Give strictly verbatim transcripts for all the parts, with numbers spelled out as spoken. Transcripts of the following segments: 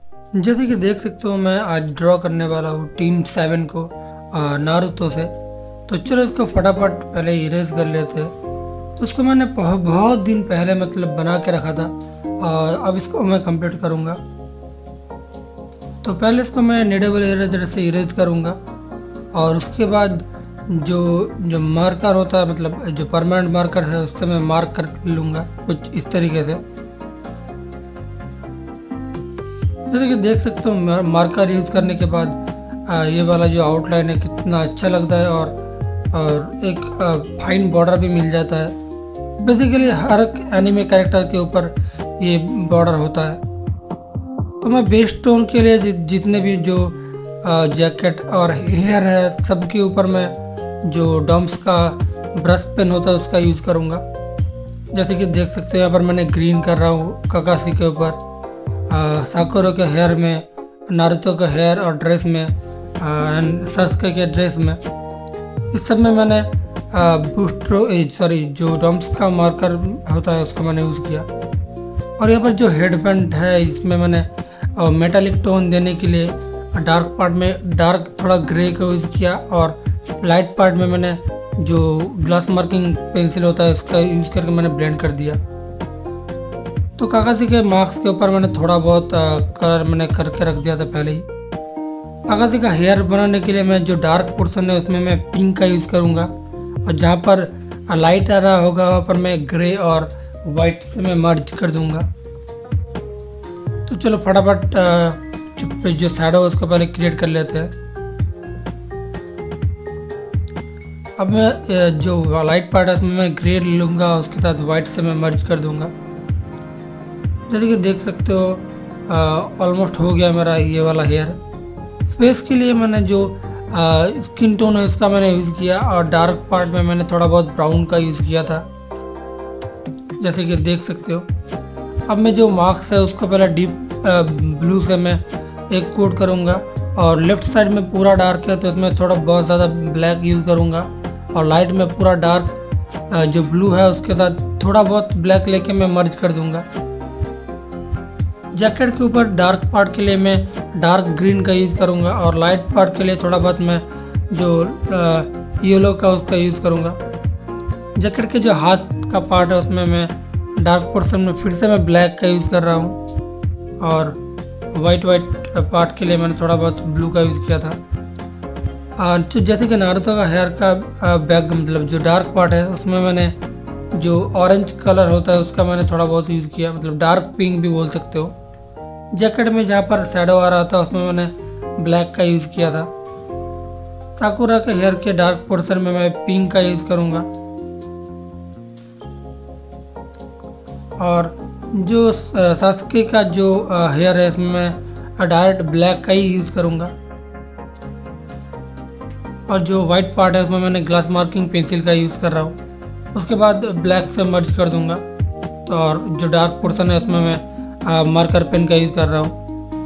जैसे कि देख सकते हो मैं आज ड्रॉ करने वाला हूँ टीम सेवन को आ, नारुतो से। तो चलो इसको फटाफट पहले इरेज कर लेते हैं। तो इसको मैंने बहुत बहुत दिन पहले मतलब बना के रखा था और अब इसको मैं कंप्लीट करूँगा। तो पहले इसको मैं नीडेबल इरेजर से इरेज करूँगा और उसके बाद जो जो मार्कर होता है मतलब जो परमानेंट मार्कर है उससे मैं मार्क कर लूँगा कुछ इस तरीके से। जैसे कि देख सकते हो मार्कर यूज़ करने के बाद आ, ये वाला जो आउटलाइन है कितना अच्छा लगता है और और एक फाइन बॉर्डर भी मिल जाता है। बेसिकली हर एनिमे कैरेक्टर के ऊपर ये बॉर्डर होता है। तो मैं बेस टोन के लिए जि, जितने भी जो आ, जैकेट और हेयर है सबके ऊपर मैं जो डम्स का ब्रश पेन होता है उसका यूज़ करूँगा। जैसे कि देख सकते हो यहाँ पर मैंने ग्रीन कर रहा हूँ काकाशी के ऊपर, साकुरा के हेयर में, नारुतो के हेयर और ड्रेस में एंड सास्के के ड्रेस में। इस सब में मैंने बूस्ट्रो सॉरी जो डम्स का मार्कर होता है उसको मैंने यूज़ किया। और यहाँ पर जो हेडबैंड है इसमें मैंने मेटालिक टोन देने के लिए डार्क पार्ट में डार्क थोड़ा ग्रे का यूज़ किया और लाइट पार्ट में मैंने जो ग्लास मार्किंग पेंसिल होता है उसका यूज़ करके मैंने ब्लेंड कर दिया। तो काकाशी के मार्क्स के ऊपर मैंने थोड़ा बहुत आ, कलर मैंने करके रख दिया था पहले ही। काकाशी का हेयर बनाने के लिए मैं जो डार्क पोर्शन है उसमें मैं पिंक का यूज़ करूँगा और जहाँ पर लाइट आ रहा होगा वहाँ पर मैं ग्रे और वाइट से मैं मर्ज कर दूँगा। तो चलो फटाफट जो शैडो है उसको पहले क्रिएट कर लेते हैं। अब मैं जो लाइट पार्ट है उसमें मैं ग्रे लूँगा उसके साथ वाइट से मैं मर्ज कर दूँगा। जैसे कि देख सकते हो ऑलमोस्ट हो गया मेरा ये वाला हेयर। फेस के लिए मैंने जो स्किन टोन है उसका मैंने यूज़ किया और डार्क पार्ट में मैंने थोड़ा बहुत ब्राउन का यूज़ किया था जैसे कि देख सकते हो। अब मैं जो मार्क्स है उसको पहले डीप ब्लू से मैं एक कोट करूँगा और लेफ़्ट साइड में पूरा डार्क है तो इसमें थोड़ा बहुत ज़्यादा ब्लैक यूज़ करूँगा और लाइट में पूरा डार्क जो ब्लू है उसके साथ थोड़ा बहुत ब्लैक लेके मैं मर्ज कर दूँगा। जैकेट के ऊपर डार्क पार्ट के लिए मैं डार्क ग्रीन का यूज़ करूँगा और लाइट पार्ट के लिए थोड़ा बहुत मैं जो येलो का उसका यूज़ करूँगा। जैकेट के जो हाथ का पार्ट है उसमें मैं डार्क पोर्शन में फिर से मैं ब्लैक का यूज़ कर रहा हूँ और वाइट वाइट पार्ट के लिए मैंने थोड़ा बहुत ब्लू का यूज़ किया था। तो जैसे कि नारुतो का हेयर का बैक मतलब जो डार्क पार्ट है उसमें मैंने जो ऑरेंज कलर होता है उसका मैंने थोड़ा बहुत यूज़ किया, मतलब डार्क पिंक भी बोल सकते हो। जैकेट में जहाँ पर शैडो आ रहा था उसमें मैंने ब्लैक का यूज़ किया था। साकुरा के हेयर के डार्क पोर्शन में मैं पिंक का यूज़ करूँगा और जो सास्के का जो हेयर है इसमें मैं डायरेक्ट ब्लैक का ही यूज़ करूँगा और जो वाइट पार्ट है उसमें मैंने ग्लास मार्किंग पेंसिल का यूज़ कर रहा हूँ। उसके बाद ब्लैक से मर्ज कर दूँगा तो और जो डार्क पोर्शन है उसमें मैं आ, मार्कर पेन का यूज़ कर रहा हूँ।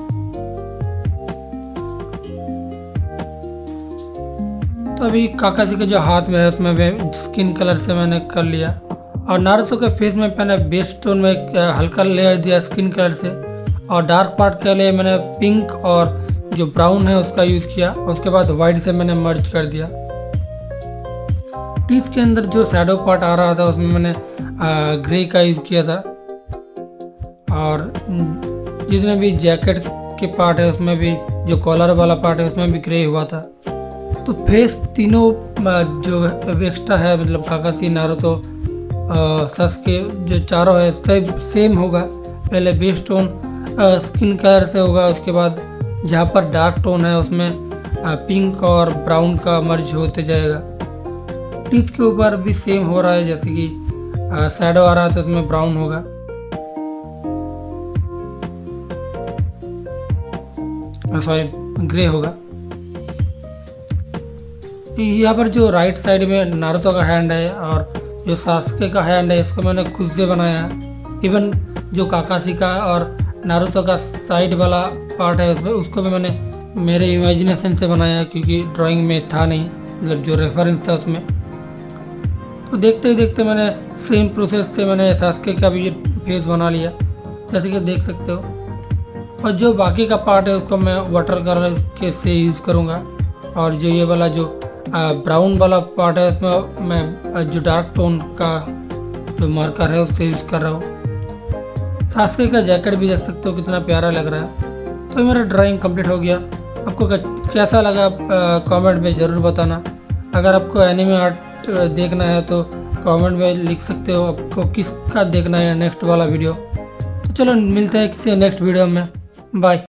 तो अभी काकाशी के जो हाथ में है उसमें मैं स्किन कलर से मैंने कर लिया और नारुतो के फेस में मैंने बेस टोन में एक हल्का लेयर दिया स्किन कलर से और डार्क पार्ट के लिए मैंने पिंक और जो ब्राउन है उसका यूज़ किया। उसके बाद वाइट से मैंने मर्ज कर दिया। टीथ के अंदर जो शैडो पार्ट आ रहा था उसमें मैंने आ, ग्रे का यूज़ किया था और जितने भी जैकेट के पार्ट है उसमें भी जो कॉलर वाला पार्ट है उसमें भी ग्रे हुआ था। तो फेस तीनों जो एक्स्ट्रा है मतलब काकाशी नारुतो सास्के जो चारों है सब सेम होगा। पहले बेस टोन स्किन कलर से होगा, उसके बाद जहाँ पर डार्क टोन है उसमें पिंक और ब्राउन का मर्ज होते जाएगा। टीथ के ऊपर भी सेम हो रहा है, जैसे कि शैडो आ रहा है तो उसमें ब्राउन होगा। सॉरी ग्रे होगा। यहाँ पर जो राइट साइड में नारुतो का हैंड है और जो सास्के का हैंड है इसको मैंने खुद से बनाया है। इवन जो काकाशी का और नारुतो का साइड वाला पार्ट है उसमें उसको भी मैंने मेरे इमेजिनेशन से बनाया क्योंकि ड्राइंग में था नहीं, मतलब जो रेफरेंस था उसमें। तो देखते ही देखते मैंने सेम प्रोसेस से मैंने सास्के का भी ये फेस बना लिया, जैसे कि देख सकते हो। और जो बाकी का पार्ट है उसको मैं वाटर कलर के से यूज़ करूँगा। और जो ये वाला जो ब्राउन वाला पार्ट है उसमें मैं जो डार्क टोन का जो मार्कर है उससे यूज़ कर रहा हूँ। सास्के का जैकेट भी देख सकते हो कितना प्यारा लग रहा है। तो मेरा ड्राइंग कंप्लीट हो गया। आपको कैसा लगा कमेंट में ज़रूर बताना। अगर आपको एनिमे आर्ट देखना है तो कमेंट में लिख सकते हो आपको किसका देखना है नेक्स्ट वाला वीडियो। तो चलो मिलते हैं किसी नेक्स्ट वीडियो में। बाय।